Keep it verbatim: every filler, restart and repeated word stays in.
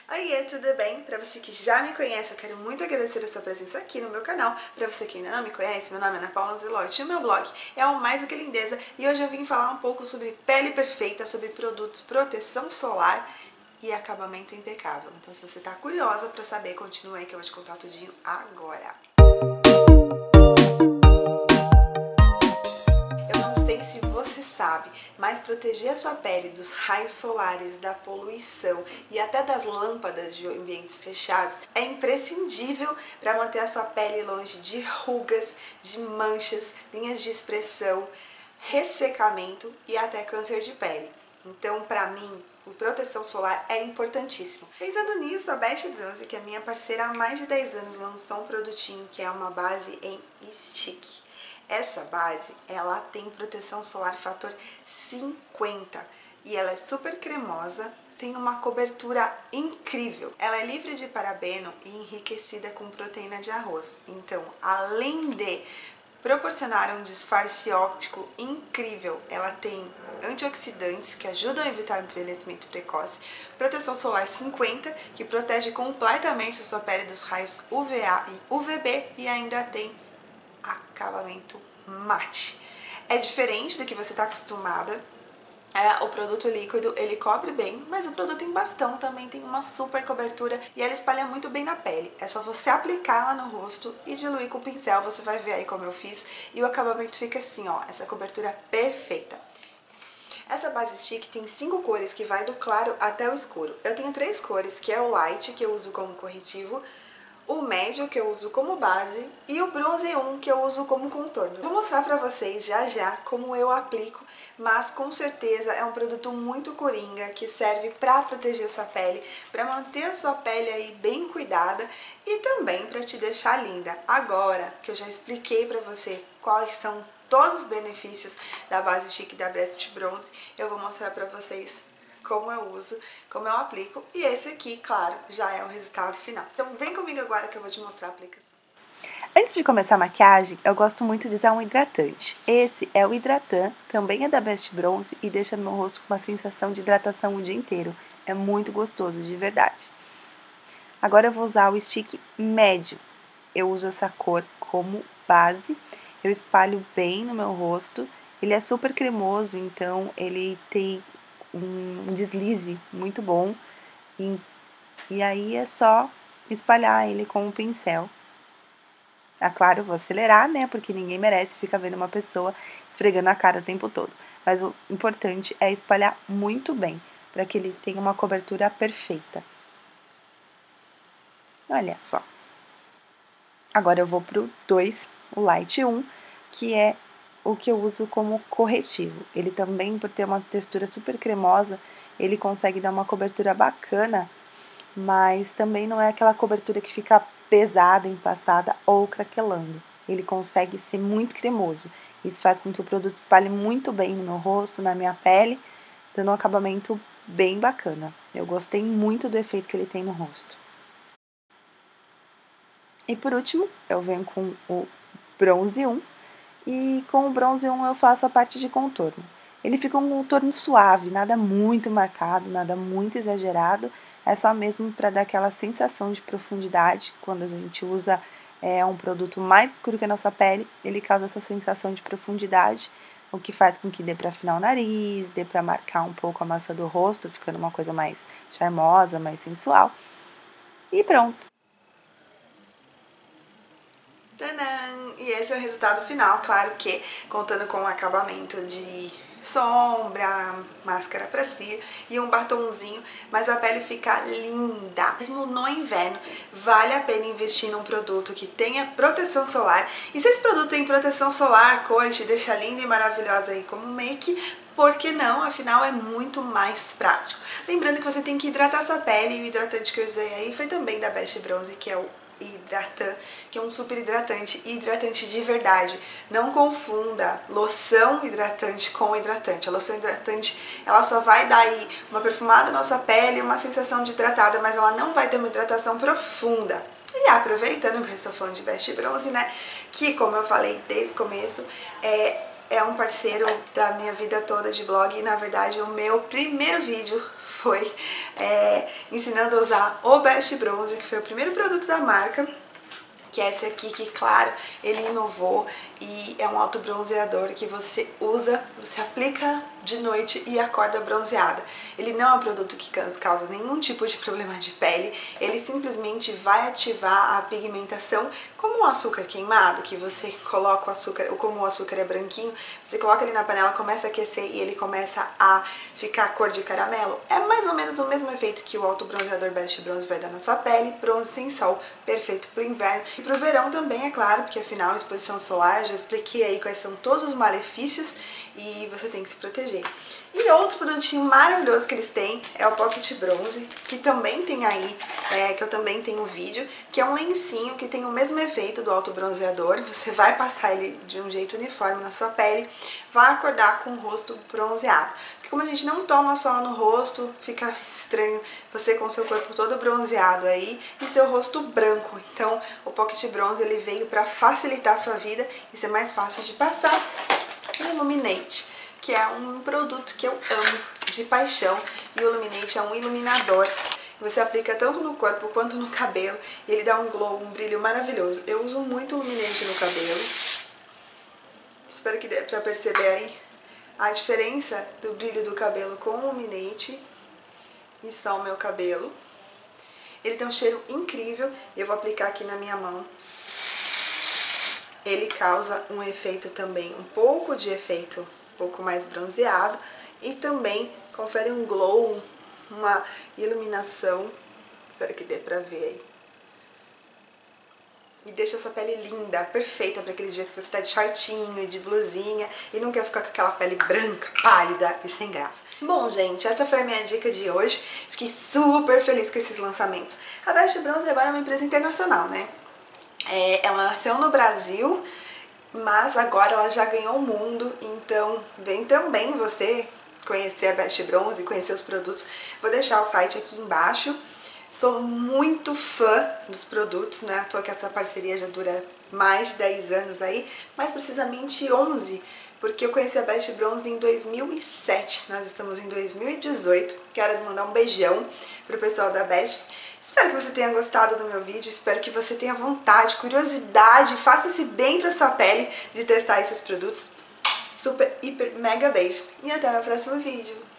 Oiê, tudo bem? Para você que já me conhece, eu quero muito agradecer a sua presença aqui no meu canal. Para você que ainda não me conhece, meu nome é Ana Paula Zelotti e o meu blog é o Mais Do Que Lindeza. E hoje eu vim falar um pouco sobre pele perfeita, sobre produtos proteção solar e acabamento impecável. Então se você tá curiosa para saber, continua aí que eu vou te contar tudinho agora. Se você sabe, mas proteger a sua pele dos raios solares, da poluição e até das lâmpadas de ambientes fechados é imprescindível para manter a sua pele longe de rugas, de manchas, linhas de expressão, ressecamento e até câncer de pele. Então, para mim, a proteção solar é importantíssimo. Pensando nisso, a Best Bronze, que é minha parceira há mais de dez anos, lançou um produtinho que é uma base em stick. Essa base, ela tem proteção solar fator cinquenta e ela é super cremosa, tem uma cobertura incrível. Ela é livre de parabeno e enriquecida com proteína de arroz. Então, além de proporcionar um disfarce óptico incrível, ela tem antioxidantes que ajudam a evitar envelhecimento precoce, proteção solar cinquenta, que protege completamente a sua pele dos raios U V A e U V B e ainda tem acabamento mate. É diferente do que você está acostumada. É, o produto líquido ele cobre bem, mas o produto em bastão também tem uma super cobertura e ela espalha muito bem na pele. É só você aplicar ela no rosto e diluir com o pincel, você vai ver aí como eu fiz e o acabamento fica assim, ó, essa cobertura perfeita. Essa base stick tem cinco cores que vai do claro até o escuro. Eu tenho três cores, que é o light, que eu uso como corretivo, o médio, que eu uso como base, e o bronze um, que eu uso como contorno. Vou mostrar pra vocês já já como eu aplico, mas com certeza é um produto muito coringa, que serve pra proteger a sua pele, pra manter a sua pele aí bem cuidada e também pra te deixar linda. Agora que eu já expliquei pra você quais são todos os benefícios da base stick da Best Bronze, eu vou mostrar pra vocês como eu uso, como eu aplico, e esse aqui, claro, já é o resultado final. Então vem comigo agora que eu vou te mostrar a aplicação. Antes de começar a maquiagem, eu gosto muito de usar um hidratante. Esse é o Hidratan, também é da Best Bronze e deixa no meu rosto com uma sensação de hidratação o dia inteiro. É muito gostoso, de verdade. Agora eu vou usar o stick médio. Eu uso essa cor como base, eu espalho bem no meu rosto. Ele é super cremoso, então ele tem um deslize muito bom, e, e aí é só espalhar ele com um pincel. É claro, eu vou acelerar, né, porque ninguém merece ficar vendo uma pessoa esfregando a cara o tempo todo, mas o importante é espalhar muito bem, para que ele tenha uma cobertura perfeita. Olha só. Agora eu vou pro dois, o Light um, que é o que eu uso como corretivo. Ele também, por ter uma textura super cremosa, ele consegue dar uma cobertura bacana, mas também não é aquela cobertura que fica pesada, empastada ou craquelando. Ele consegue ser muito cremoso. Isso faz com que o produto espalhe muito bem no meu rosto, na minha pele, dando um acabamento bem bacana. Eu gostei muito do efeito que ele tem no rosto. E por último, eu venho com o Bronze um, e com o Bronze um eu faço a parte de contorno. Ele fica um contorno suave, nada muito marcado, nada muito exagerado, é só mesmo para dar aquela sensação de profundidade. Quando a gente usa é, um produto mais escuro que a nossa pele, ele causa essa sensação de profundidade, o que faz com que dê para afinar o nariz, dê para marcar um pouco a massa do rosto, ficando uma coisa mais charmosa, mais sensual. E pronto! Tadã! E esse é o resultado final, claro que contando com o acabamento de sombra, máscara pra cima e um batonzinho, mas a pele fica linda. Mesmo no inverno, vale a pena investir num produto que tenha proteção solar. E se esse produto tem proteção solar, cor, te deixa linda e maravilhosa aí como make, por que não? Afinal, é muito mais prático. Lembrando que você tem que hidratar sua pele, e o hidratante que eu usei aí foi também da Best Bronze, que é o Hidratan, que é um super hidratante e hidratante de verdade. Não confunda loção hidratante com hidratante. A loção hidratante, ela só vai dar aí uma perfumada na nossa pele, uma sensação de hidratada, mas ela não vai ter uma hidratação profunda. E aproveitando que eu estou falando de Best Bronze, né, que como eu falei desde o começo, é é um parceiro da minha vida toda de blog e na verdade o meu primeiro vídeo foi é, ensinando a usar o Best Bronze, que foi o primeiro produto da marca, que é esse aqui, que claro, ele inovou e é um autobronzeador que você usa, você aplica de noite e acorda bronzeada. Ele não é um produto que causa nenhum tipo de problema de pele, ele simplesmente vai ativar a pigmentação, como o açúcar queimado, que você coloca o açúcar, como o açúcar é branquinho, você coloca ele na panela, começa a aquecer e ele começa a ficar cor de caramelo. É mais ou menos o mesmo efeito que o autobronzeador Best Bronze vai dar na sua pele, bronze sem sol, perfeito pro inverno e pro verão também, é claro, porque afinal exposição solar, já expliquei aí quais são todos os malefícios e você tem que se proteger. E outro produtinho maravilhoso que eles têm é o Pocket Bronze, que também tem aí, é, que eu também tenho um vídeo, que é um lencinho que tem o mesmo efeito do autobronzeador, você vai passar ele de um jeito uniforme na sua pele, vai acordar com o rosto bronzeado. Porque como a gente não toma sol no rosto, fica estranho você com seu corpo todo bronzeado aí e seu rosto branco. Então o Pocket Bronze ele veio para facilitar a sua vida e ser mais fácil de passar. O Illuminate, que é um produto que eu amo de paixão, e o Illuminate é um iluminador. Você aplica tanto no corpo quanto no cabelo e ele dá um glow, um brilho maravilhoso. Eu uso muito Illuminate no cabelo. Espero que dê pra perceber aí a diferença do brilho do cabelo com o Illuminate e só o meu cabelo. Ele tem um cheiro incrível e eu vou aplicar aqui na minha mão. Ele causa um efeito também, um pouco de efeito, um pouco mais bronzeado e também confere um glow, uma iluminação. Espero que dê pra ver aí. E deixa a sua pele linda, perfeita para aqueles dias que você tá de shortinho e de blusinha e não quer ficar com aquela pele branca, pálida e sem graça. Bom, gente, essa foi a minha dica de hoje. Fiquei super feliz com esses lançamentos. A Best Bronze agora é uma empresa internacional, né? É, ela nasceu no Brasil, mas agora ela já ganhou o mundo, então vem também você conhecer a Best Bronze e conhecer os produtos. Vou deixar o site aqui embaixo. Sou muito fã dos produtos, né? À toa que essa parceria já dura mais de dez anos aí, mais precisamente onze, porque eu conheci a Best Bronze em dois mil e sete, nós estamos em dois mil e dezoito. Quero mandar um beijão pro pessoal da Best. Espero que você tenha gostado do meu vídeo, espero que você tenha vontade, curiosidade, faça esse bem pra sua pele de testar esses produtos. Super, hiper, mega beijo e até o próximo vídeo.